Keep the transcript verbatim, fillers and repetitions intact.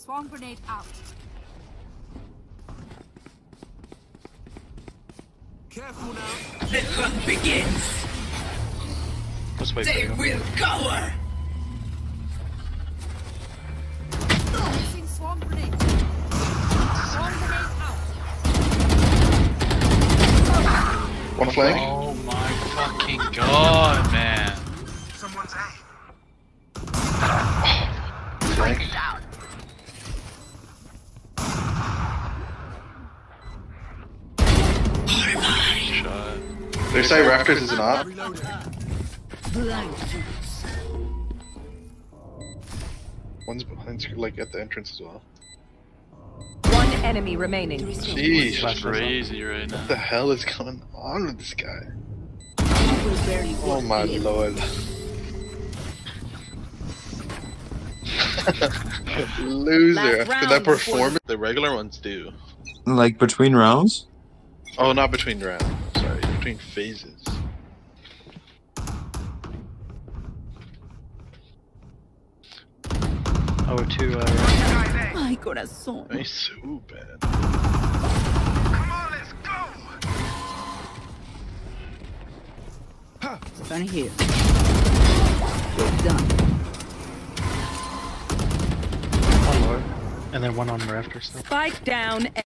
Swarm grenade out. Careful now. The hunt begins. Let's wait They for you. will cower. Placing swarm grenade. Swarm grenade out. One flank. Oh my fucking god, man. Someone's A. Flank. Shot. They say Raptors is an op. Reloading. One's behind you, like at the entrance as well. One enemy remaining. Jeez, That's crazy right now. what the hell is going on with this guy? Oh my lord. Loser. Last After that round performance, the regular ones do. Like between rounds? Oh, not between rounds. Sorry, between phases. Oh, two, uh, Ay, corazón. Nice soup, man. Come on, let's go. Done here. Done. one lower. And then one on the rafter still. Spike down.